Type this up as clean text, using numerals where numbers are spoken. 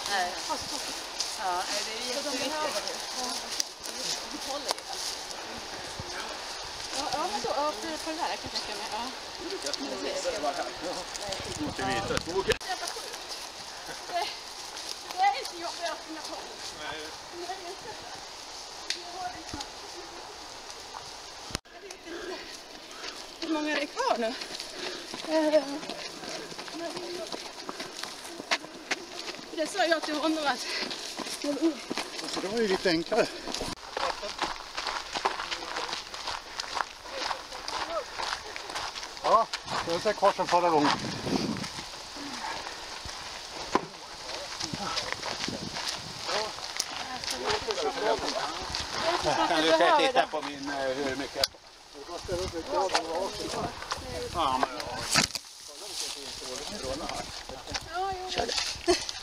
Nej. Ja, det är jätteviktigt. Ja, men då på det här kan jag tänka mig. Ja. Det är inte jobbigt att kunna ta. Nej. Hur många är det kvar nu? Det sa jag till honom att... Så det var ju lite enklare. Ja, det är kvar som förra gången. Kan du titta på min hur mycket? Ja, men